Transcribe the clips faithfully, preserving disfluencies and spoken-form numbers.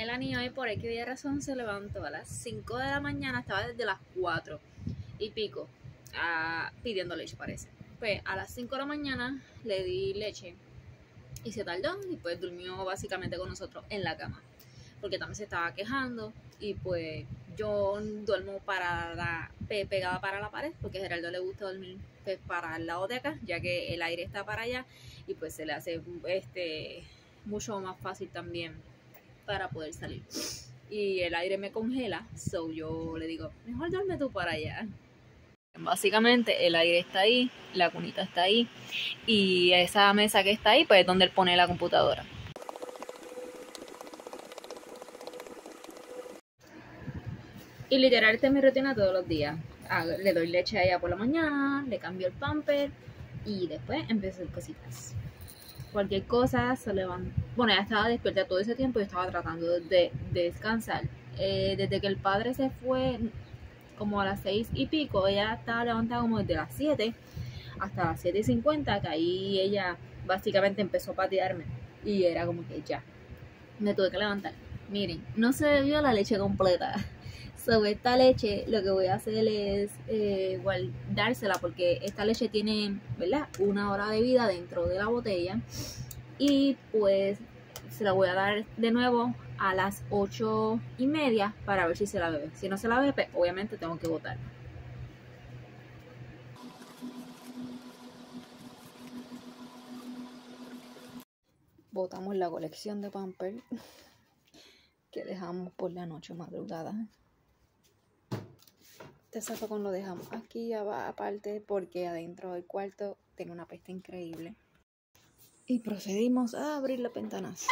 Melanie hoy por aquella razón se levantó a las cinco de la mañana, estaba desde las cuatro y pico uh, pidiendo leche, parece. Pues a las cinco de la mañana le di leche y se tardó y pues durmió básicamente con nosotros en la cama porque también se estaba quejando y pues yo duermo parada, pe, pegada para la pared porque a Geraldo le gusta dormir pues, para el lado de acá, ya que el aire está para allá y pues se le hace este mucho más fácil también para poder salir. Y el aire me congela, so yo le digo, mejor duerme tú para allá. Básicamente el aire está ahí, la cunita está ahí y esa mesa que está ahí pues es donde él pone la computadora. Y literal esta es mi rutina todos los días. Le doy leche a ella por la mañana, le cambio el pamper y después empiezo a hacer cositas. Cualquier cosa se levanta. Bueno, ella estaba despierta todo ese tiempo y estaba tratando de, de descansar. Eh, desde que el padre se fue como a las seis y pico, ella estaba levantada como desde las siete hasta las siete y cincuenta, que ahí ella básicamente empezó a patearme y era como que ya, me tuve que levantar. Miren, no se bebió la leche completa. Sobre esta leche lo que voy a hacer es eh, guardársela porque esta leche tiene, ¿verdad?, una hora de vida dentro de la botella y pues se la voy a dar de nuevo a las ocho y media para ver si se la bebe. Si no se la bebe, pues, obviamente tengo que botarla. Botamos la colección de Pampers que dejamos por la noche madrugada. Este zafacón lo dejamos aquí abajo, aparte porque adentro del cuarto tiene una peste increíble. Y procedimos a abrir las ventanas.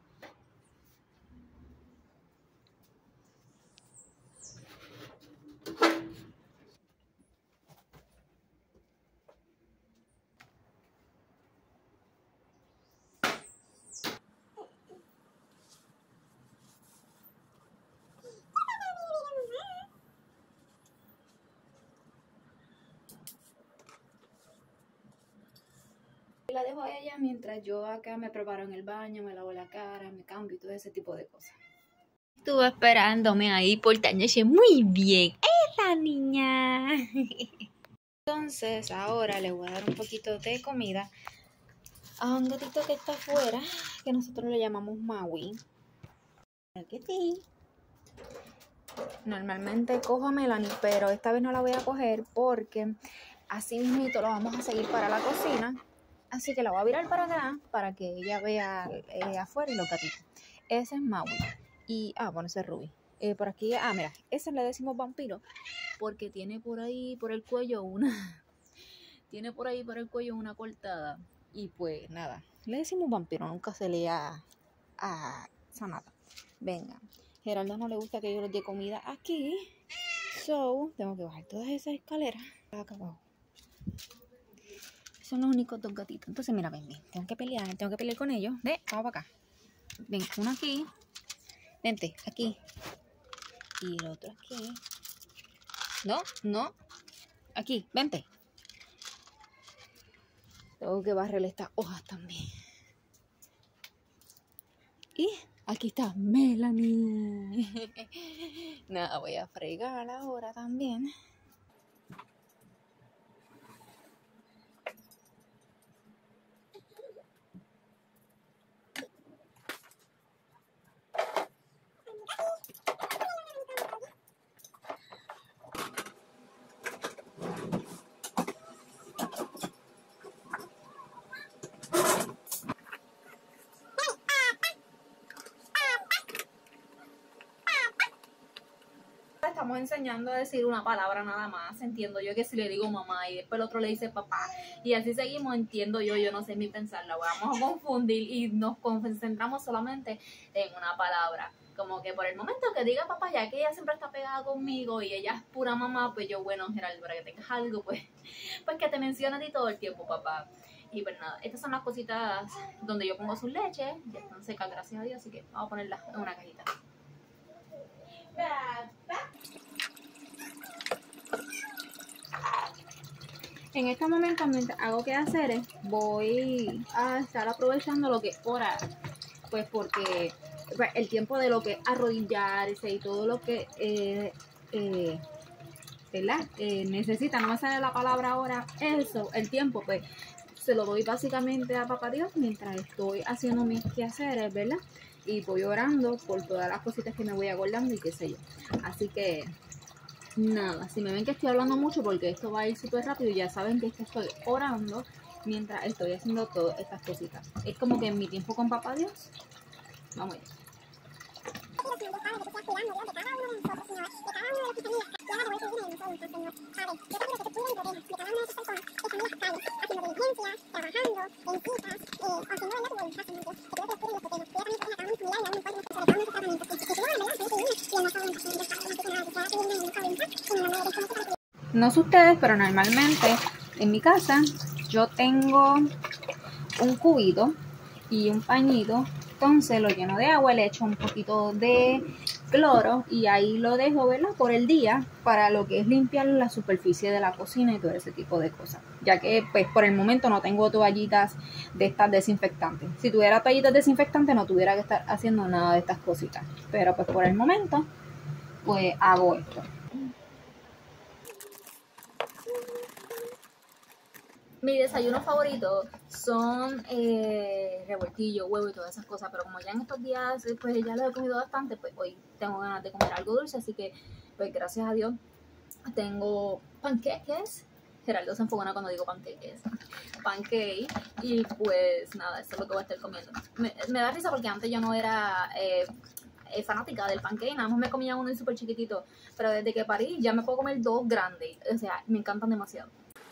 La dejo a ella mientras yo acá me preparo en el baño, me lavo la cara, me cambio y todo ese tipo de cosas. Estuvo esperándome ahí portándose muy bien. ¡Esa niña! Entonces ahora le voy a dar un poquito de comida a un gatito que está afuera, que nosotros le llamamos Maui. Aquí sí. Normalmente cojo a Melanie, pero esta vez no la voy a coger porque así mismito lo vamos a seguir para la cocina. Así que la voy a virar para acá para que ella vea eh, afuera y los gatitos. Ese es Maui. Y, ah, bueno, ese es Ruby. Eh, por aquí, ah, mira, ese le decimos vampiro porque tiene por ahí, por el cuello, una... tiene por ahí, por el cuello, una cortada. Y pues, nada, le decimos vampiro, nunca se le ha a sanado. Venga, Geraldo no le gusta que yo les dé comida aquí. So, tengo que bajar todas esas escaleras acá abajo. Son los únicos dos gatitos. Entonces, mira, ven, ven. Tengo que pelear. Tengo que pelear con ellos. Ven, vamos para acá. Ven, uno aquí. Vente, aquí. Y el otro aquí. No, no. Aquí, vente. Tengo que barrerle estas hojas también. Y aquí está Melanie. Nada, voy a fregar ahora también. Estamos enseñando a decir una palabra nada más, entiendo yo que si le digo mamá y después el otro le dice papá y así seguimos, entiendo yo, yo no sé ni pensarla, vamos a confundir y nos concentramos solamente en una palabra, como que por el momento que diga papá, ya que ella siempre está pegada conmigo y ella es pura mamá, pues yo, bueno, Geraldo, para que tengas algo, pues, pues que te mencione a ti todo el tiempo, papá. Y pues nada, estas son las cositas donde yo pongo sus leches, ya están secas, gracias a Dios, así que vamos a ponerlas en una cajita. En este momento, mientras hago quehaceres, voy a estar aprovechando lo que es orar, pues porque pues, el tiempo de lo que arrodillarse y todo lo que eh, eh, ¿verdad? Eh, necesita, no me sale la palabra ahora, eso, el tiempo, pues se lo doy básicamente a Papá Dios mientras estoy haciendo mis quehaceres, ¿verdad? Y voy orando por todas las cositas que me voy acordando y qué sé yo. Así que, nada, si me ven que estoy hablando mucho porque esto va a ir súper rápido, ya saben que es que estoy orando mientras estoy haciendo todas estas cositas. Es como que en mi tiempo con Papá Dios, vamos allá. No sé ustedes, pero normalmente en mi casa yo tengo un cubito y un pañito. Entonces lo lleno de agua, le echo un poquito de cloro y ahí lo dejo, ¿verdad? Por el día para lo que es limpiar la superficie de la cocina y todo ese tipo de cosas. Ya que pues por el momento no tengo toallitas de estas desinfectantes. Si tuviera toallitas desinfectantes no tuviera que estar haciendo nada de estas cositas. Pero pues por el momento pues hago esto. Mi desayuno favorito son eh, revoltillo, huevo y todas esas cosas, pero como ya en estos días pues ya lo he comido bastante, pues hoy tengo ganas de comer algo dulce, así que pues gracias a Dios tengo panqueques. Geraldo se enfogona cuando digo panqueques. Pancake. Y pues nada, eso es lo que voy a estar comiendo. Me, me da risa porque antes yo no era eh, eh, fanática del pancake, nada más me comía uno súper chiquitito, pero desde que parí ya me puedo comer dos grandes, o sea, me encantan demasiado.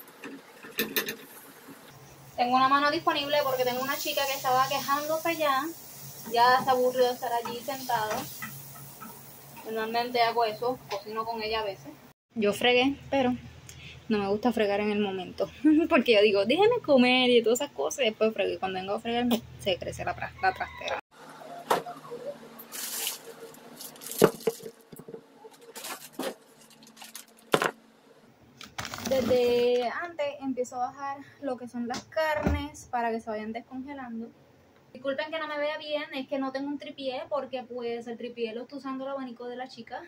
Tengo una mano disponible porque tengo una chica que estaba quejándose allá. Ya se aburrió de estar allí sentado. Normalmente hago eso, cocino con ella a veces. Yo fregué, pero no me gusta fregar en el momento. Porque yo digo, déjeme comer y todas esas cosas. Y después fregué. Cuando vengo a fregar, se crece la, la trastera. Desde antes empiezo a bajar lo que son las carnes para que se vayan descongelando. Disculpen que no me vea bien, es que no tengo un tripié porque pues el tripié lo estoy usando el abanico de la chica.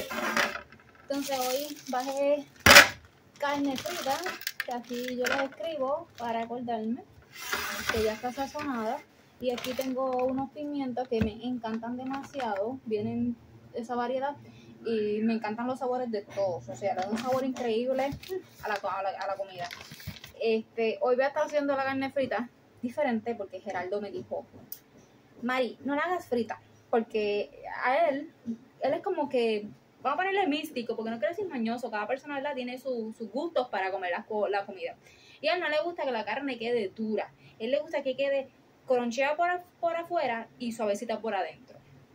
Entonces hoy bajé carne frita, que aquí yo les escribo para acordarme que ya está sazonada. Y aquí tengo unos pimientos que me encantan demasiado, vienen esa variedad. Y me encantan los sabores de todos, o sea, le da un sabor increíble a la, a la, a la comida. Este, hoy voy a estar haciendo la carne frita diferente porque Geraldo me dijo, Mari, no la hagas frita, porque a él, él es como que, vamos a ponerle místico, porque no quiero decir mañoso, cada persona, ¿verdad?, tiene su, sus gustos para comer la, la comida. Y a él no le gusta que la carne quede dura, a él le gusta que quede croncheada por, por afuera y suavecita por adentro.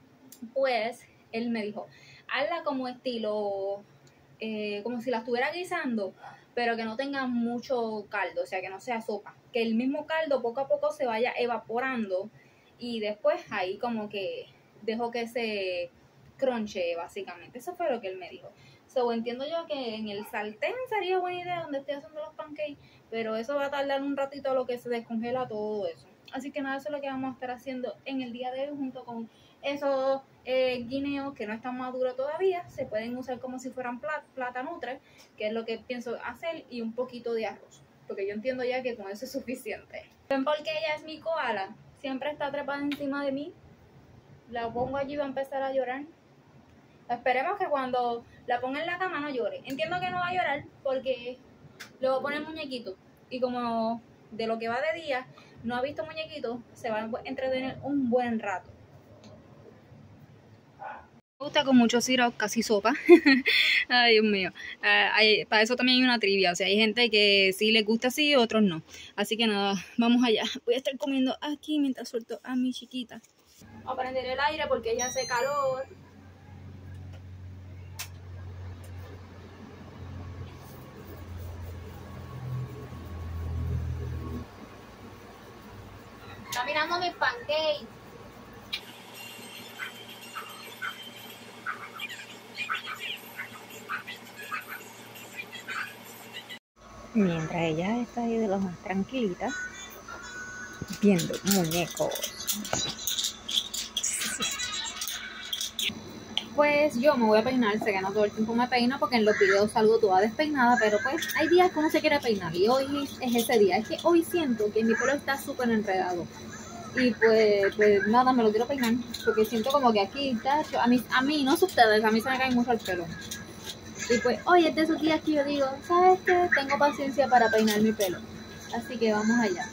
Pues, él me dijo, hazla como estilo, eh, como si la estuviera guisando, pero que no tenga mucho caldo, o sea, que no sea sopa. Que el mismo caldo poco a poco se vaya evaporando y después ahí como que dejo que se cronche, básicamente. Eso fue lo que él me dijo. So, entiendo yo que en el sartén sería buena idea donde estoy haciendo los pancakes, pero eso va a tardar un ratito a lo que se descongela todo eso. Así que nada, eso es lo que vamos a estar haciendo en el día de hoy junto con esos eh, guineos que no están maduros todavía. Se pueden usar como si fueran plat platanutres, que es lo que pienso hacer, y un poquito de arroz, porque yo entiendo ya que con eso es suficiente. ¿Ven por qué ella es mi koala? Siempre está trepada encima de mí. La pongo allí y va a empezar a llorar. Esperemos que cuando la ponga en la cama no llore. Entiendo que no va a llorar porque le voy a poner muñequito, y como de lo que va de día no ha visto muñequitos, se va a entretener un buen rato. Me gusta con mucho sirope, casi sopa. Ay, Dios mío. Uh, hay, para eso también hay una trivia. O sea, hay gente que sí les gusta así, otros no. Así que nada, vamos allá. Voy a estar comiendo aquí mientras suelto a mi chiquita. Voy a prender el aire porque ella hace calor. Está mirando mis pancakes. Mientras ella está ahí de lo más tranquilita, viendo muñecos. pues yo me voy a peinar, sé que no todo el tiempo me peino porque en los videos salgo toda despeinada, pero pues hay días que uno se quiere peinar y hoy es ese día. Es que hoy siento que mi pelo está súper enredado y pues, pues nada, me lo quiero peinar porque siento como que aquí está, a mí, a mí, no sé ustedes, a mí se me cae mucho el pelo. Y pues hoy es de esos días que yo digo, ¿sabes qué? Tengo paciencia para peinar mi pelo. Así que vamos allá.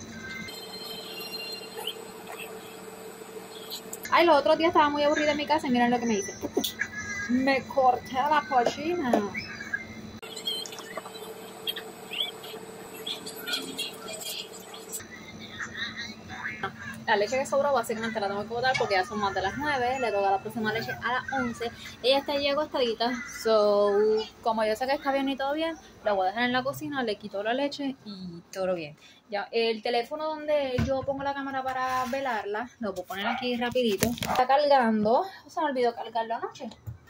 Ay, los otros días estaba muy aburrida en mi casa y miren lo que me hice. Me corté la pochina. La leche que sobró básicamente la tengo que botar porque ya son más de las nueve, le toca la próxima leche a las once. Ella está ya acostadita, so como yo sé que está bien y todo bien, la voy a dejar en la cocina, le quito la leche y todo bien. Ya, el teléfono donde yo pongo la cámara para velarla, lo puedo poner aquí rapidito. Está cargando, se me olvidó cargarlo anoche.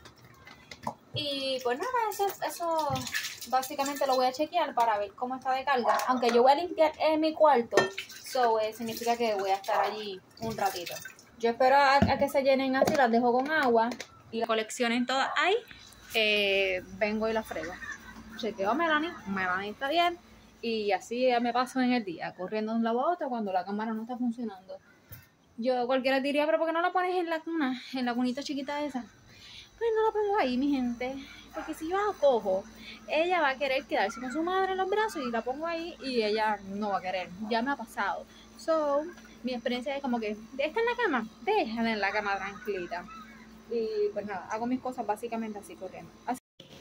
Y pues nada, eso, eso básicamente lo voy a chequear para ver cómo está de carga. Aunque yo voy a limpiar en mi cuarto, so eh, significa que voy a estar allí un ratito. Yo espero a, a que se llenen así, las dejo con agua y las coleccionen todas ahí. Eh, vengo y las frego. Chequeo a Melanie, Melanie está bien. Y así me paso en el día, corriendo de un lado a otro cuando la cámara no está funcionando. Yo cualquiera diría, pero ¿por qué no la pones en la cuna? En la cunita chiquita esa. Pues no la pongo ahí, mi gente, porque si yo la cojo, ella va a querer quedarse con su madre en los brazos y la pongo ahí y ella no va a querer, ya me ha pasado. So, mi experiencia es como que, ¿está en la cama? Déjala en la cama tranquilita. Y pues nada, hago mis cosas básicamente así corriendo. Así.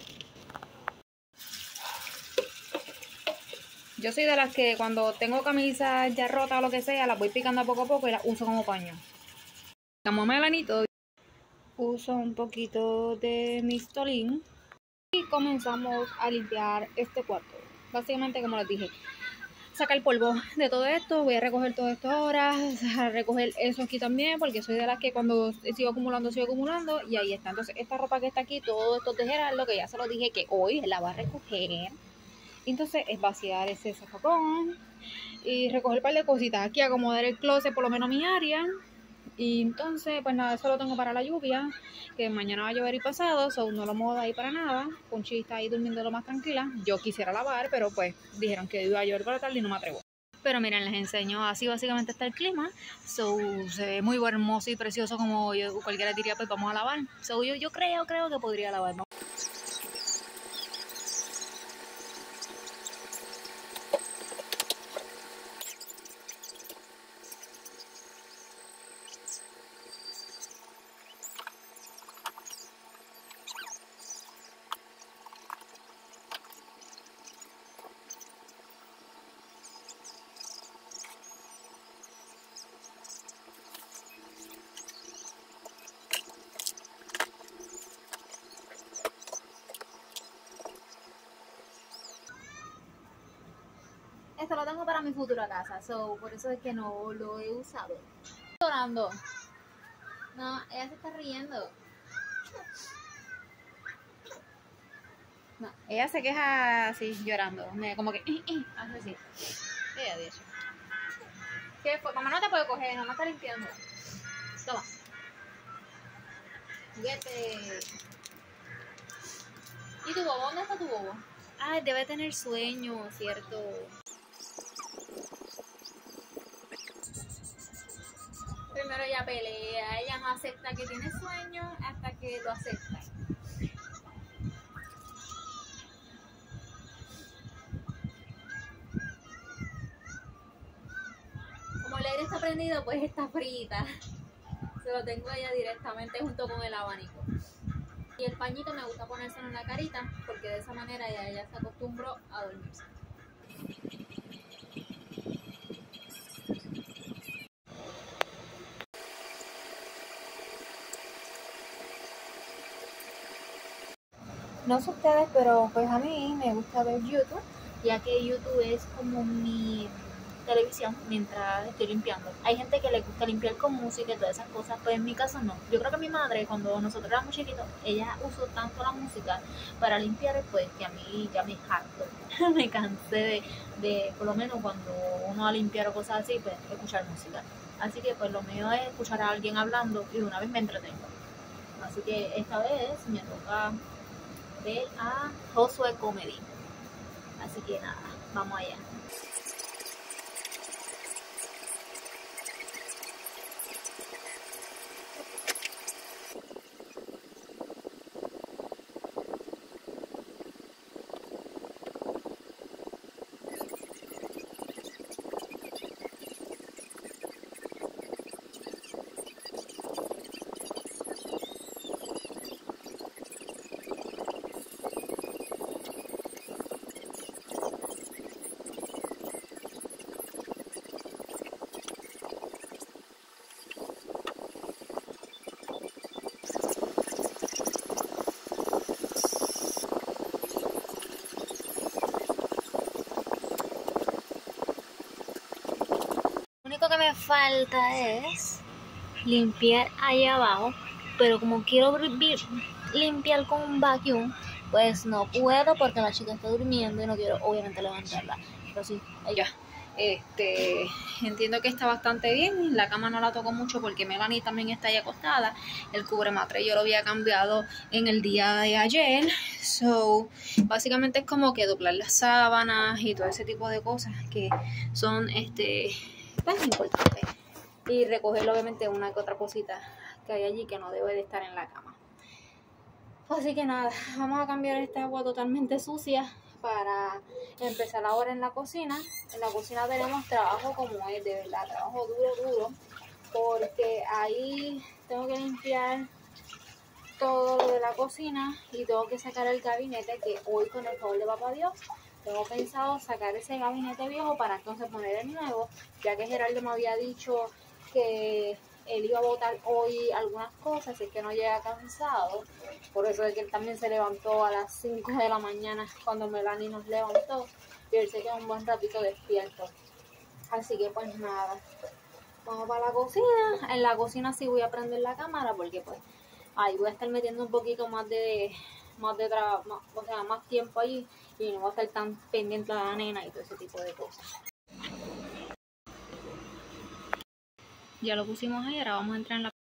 Yo soy de las que cuando tengo camisas ya rotas o lo que sea, las voy picando poco a poco y las uso como paño. Como Melanito. Uso un poquito de Mistolín y comenzamos a limpiar este cuarto. Básicamente, como les dije, sacar el polvo de todo esto. Voy a recoger todo esto ahora, a recoger eso aquí también, porque soy de las que cuando sigo acumulando, sigo acumulando. Y ahí está. Entonces, esta ropa que está aquí, todo esto de Gerardo, que ya se lo dije que hoy la va a recoger. Entonces, es vaciar ese sacacón y recoger un par de cositas. Aquí acomodar el closet, por lo menos mi área. Y entonces, pues nada, eso lo tengo para la lluvia, que mañana va a llover y pasado, so no lo muevo de ahí para nada. Ponchi está ahí durmiendo lo más tranquila. Yo quisiera lavar, pero pues dijeron que iba a llover para la tarde y no me atrevo. Pero miren, les enseño, así básicamente está el clima. So, se ve muy hermoso y precioso como yo, cualquiera diría, pues vamos a lavar. So, yo, yo creo, creo que podría lavar. Esto lo tengo para mi futura casa, so, por eso es que no lo he usado. Llorando. No, ella se está riendo. No, ella se queja así, llorando. Me, como que, eh, eh, hace así. Ella de hecho. ¿Qué fue? Mamá no te puede coger, no me está limpiando. Toma. Juguete. ¿Y tu bobo? ¿Dónde está tu bobo? Ay, debe tener sueño, ¿cierto? Primero ella pelea, ella no acepta que tiene sueño hasta que lo acepta. Como el aire está prendido, pues está frita. Se lo tengo a ella directamente junto con el abanico. Y el pañito me gusta ponérselo en la carita porque de esa manera ella, ella se acostumbró a dormirse. No sé ustedes, pero pues a mí me gusta ver YouTube, ya que YouTube es como mi televisión mientras estoy limpiando. Hay gente que le gusta limpiar con música y todas esas cosas, pues en mi caso no. Yo creo que mi madre, cuando nosotros éramos chiquitos, ella usó tanto la música para limpiar, pues que a mí ya me harto. Me cansé de, de, por lo menos cuando uno va a limpiar o cosas así, pues escuchar música. Así que pues lo mío es escuchar a alguien hablando y de una vez me entretengo. Así que esta vez me toca ver a Josué Comedy. Así que nada, vamos allá. Lo único que me falta es limpiar allá abajo, pero como quiero limpiar con un vacuum, pues no puedo porque la chica está durmiendo y no quiero obviamente levantarla. Pero sí, ya. Este, entiendo que está bastante bien. La cama no la toco mucho porque Melanie también está ahí acostada. El cubrematre yo lo había cambiado en el día de ayer. So, básicamente es como que doblar las sábanas y todo ese tipo de cosas que son este pues importantes. Y recoger obviamente una que otra cosita que hay allí que no debe de estar en la cama. Así que nada, vamos a cambiar esta agua totalmente sucia para empezar ahora en la cocina. En la cocina tenemos trabajo como es, de verdad, trabajo duro, duro, porque ahí tengo que limpiar todo lo de la cocina y tengo que sacar el gabinete que hoy, con el favor de papá Dios, tengo pensado sacar ese gabinete viejo para entonces poner el nuevo, ya que Gerardo me había dicho que él iba a botar hoy algunas cosas, así que no llega cansado. Por eso es que él también se levantó a las cinco de la mañana cuando Melanie nos levantó y él se quedó un buen ratito despierto. Así que pues nada, vamos para la cocina. En la cocina sí voy a prender la cámara porque pues ahí voy a estar metiendo un poquito más de más de trabajo, o sea, más tiempo allí y no voy a estar tan pendiente a la nena y todo ese tipo de cosas. Ya lo pusimos ahí, ahora vamos a entrar en la...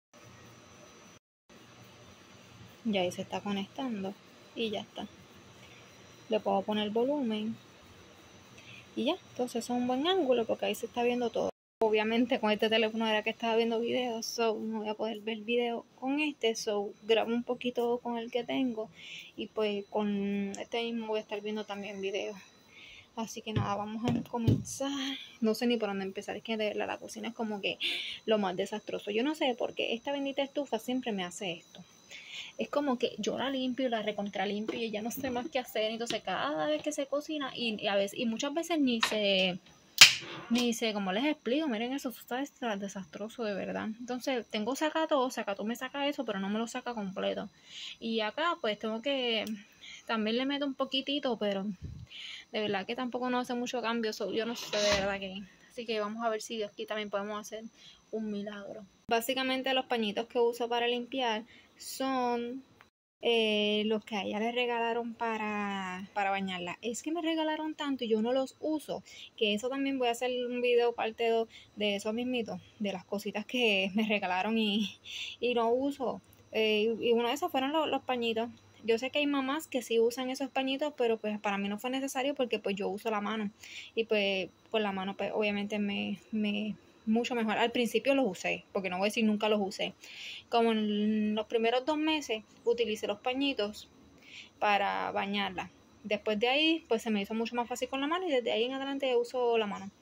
Ya ahí se está conectando y ya está. Le puedo poner volumen y ya, entonces eso es un buen ángulo porque ahí se está viendo todo. Obviamente con este teléfono era que estaba viendo videos, so no voy a poder ver video con este, so grabo un poquito con el que tengo y pues con este mismo voy a estar viendo también videos. Así que nada, vamos a comenzar. No sé ni por dónde empezar, es que de la, la cocina es como que lo más desastroso. Yo no sé por qué esta bendita estufa siempre me hace esto. Es como que yo la limpio y la recontra limpio y ya no sé más qué hacer. Entonces cada vez que se cocina y, y a veces y muchas veces ni se ni se, como les explico, miren eso, eso está desastroso de verdad. Entonces tengo Sacato, Sacato me saca eso, pero no me lo saca completo. Y acá pues tengo que, también le meto un poquitito, pero de verdad que tampoco no hace mucho cambio, so, yo no sé de verdad que. Así que vamos a ver si aquí también podemos hacer un milagro. Básicamente los pañitos que uso para limpiar son eh, los que a ella le regalaron para, para bañarla. Es que me regalaron tanto y yo no los uso, que eso también voy a hacer un video parte dos de eso mismito, de las cositas que me regalaron y, y no uso. Eh, y uno de esos fueron los, los pañitos. Yo sé que hay mamás que sí usan esos pañitos, pero pues para mí no fue necesario porque pues yo uso la mano. Y pues por la mano pues obviamente me, me mucho mejor. Al principio los usé, porque no voy a decir nunca los usé. Como en los primeros dos meses utilicé los pañitos para bañarla. Después de ahí pues se me hizo mucho más fácil con la mano y desde ahí en adelante uso la mano.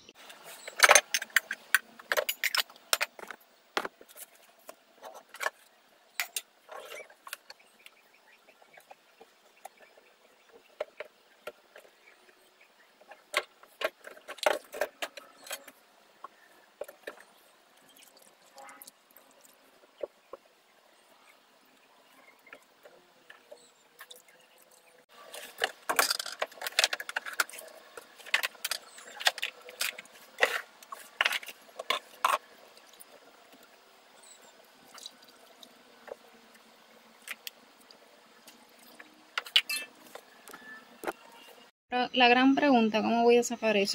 La gran pregunta, ¿cómo voy a sacar eso?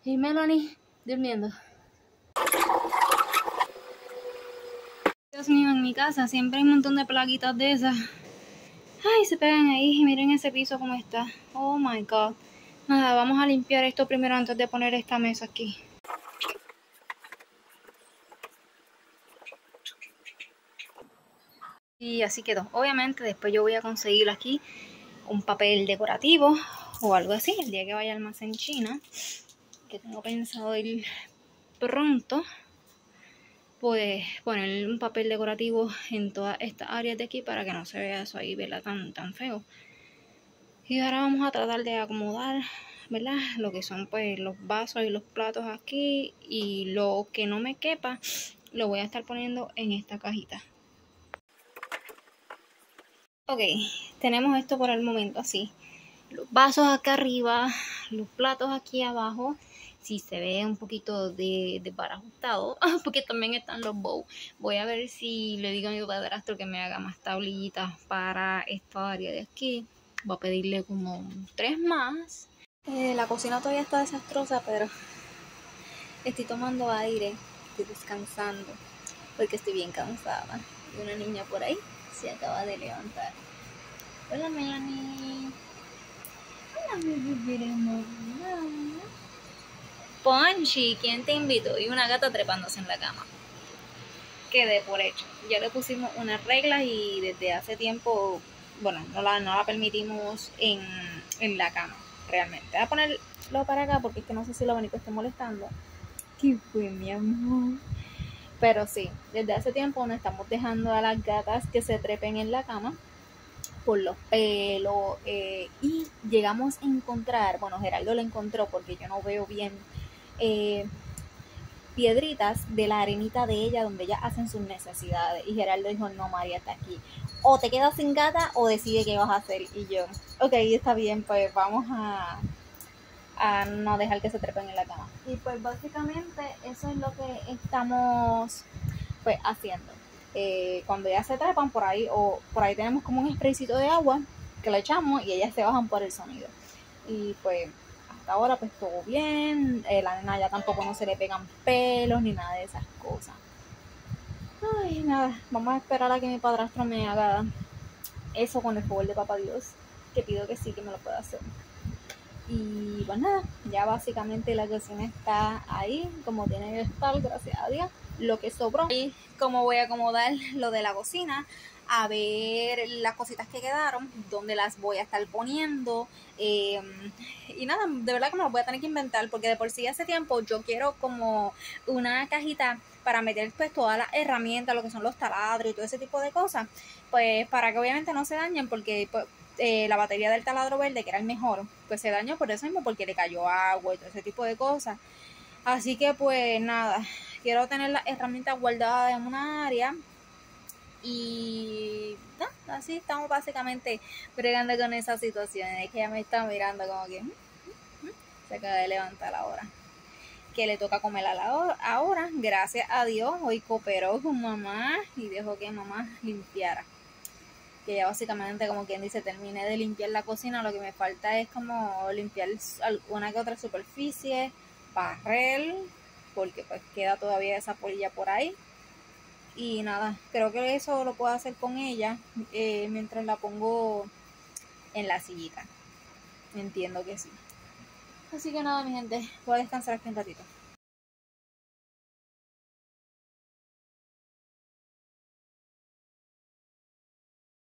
Y Melanie durmiendo. Dios mío, en mi casa siempre hay un montón de plaguitas de esas. Ay, se pegan ahí y miren ese piso como está. Oh my god. Nada, vamos a limpiar esto primero antes de poner esta mesa aquí. Y así quedó. Obviamente después yo voy a conseguir aquí un papel decorativo o algo así el día que vaya al almacén China, que tengo pensado ir pronto. Pues poner un papel decorativo en todas estas áreas de aquí para que no se vea eso ahí, ¿verdad? Tan, tan feo. Y ahora vamos a tratar de acomodar, ¿verdad? Lo que son pues los vasos y los platos aquí, y lo que no me quepa lo voy a estar poniendo en esta cajita. Ok, tenemos esto por el momento así. Los vasos acá arriba, los platos aquí abajo. Si se ve un poquito de desbarajustado, porque también están los bowls. Voy a ver si le digo a mi padrastro que me haga más tablitas para esta área de aquí. Voy a pedirle como tres más. Eh, la cocina todavía está desastrosa, pero estoy tomando aire, estoy descansando, porque estoy bien cansada. Y una niña por ahí se acaba de levantar. Hola, Melanie. Hola, mi bebé hermosa. Ponchi, ¿quién te invitó? Y una gata trepándose en la cama. Quedé por hecho. Ya le pusimos unas reglas y desde hace tiempo, bueno, no la, no la permitimos en, en la cama, realmente. Voy a ponerlo para acá porque es que no sé si lo bonito esté molestando. ¿Qué fue, mi amor? Pero sí, desde hace tiempo no estamos dejando a las gatas que se trepen en la cama por los pelos, eh, y llegamos a encontrar, bueno, Geraldo lo encontró porque yo no veo bien, eh, piedritas de la arenita de ella donde ellas hacen sus necesidades, y Geraldo dijo, no, María, está aquí, o te quedas sin gata o decide qué vas a hacer. Y yo, ok, está bien, pues vamos a, a no dejar que se trepen en la cama. Y pues básicamente eso es lo que estamos pues haciendo. Eh, cuando ya se trepan por ahí, o por ahí tenemos como un spraycito de agua que le echamos y ellas se bajan por el sonido. Y pues hasta ahora pues todo bien. Eh, la nena ya tampoco no se le pegan pelos ni nada de esas cosas. Ay, nada, vamos a esperar a que mi padrastro me haga eso con el favor de papá Dios, que pido que sí, que me lo pueda hacer. Y pues nada, ya básicamente la cocina está ahí como tiene que estar, gracias a Dios. Lo que sobró, y cómo voy a acomodar lo de la cocina, a ver las cositas que quedaron, dónde las voy a estar poniendo, eh, y nada, de verdad que me lo voy a tener que inventar, porque de por sí hace tiempo yo quiero como una cajita para meter pues todas las herramientas, lo que son los taladros y todo ese tipo de cosas, pues para que obviamente no se dañen, porque pues Eh, la batería del taladro verde, que era el mejor, pues se dañó por eso mismo, porque le cayó agua y todo ese tipo de cosas. Así que pues nada, quiero tener las herramientas guardadas en una área. Y no, así estamos básicamente bregando con esa situación. Es que ella me está mirando como que se acaba de levantar ahora, que le toca comer a la hora. Ahora, gracias a Dios, hoy cooperó con mamá y dejó que mamá limpiara. Que ya básicamente, como quien dice, terminé de limpiar la cocina. Lo que me falta es como limpiar alguna que otra superficie, barrer, porque pues queda todavía esa polilla por ahí. Y nada, creo que eso lo puedo hacer con ella, eh, mientras la pongo en la sillita. Entiendo que sí. Así que nada, mi gente, voy a descansar aquí un ratito.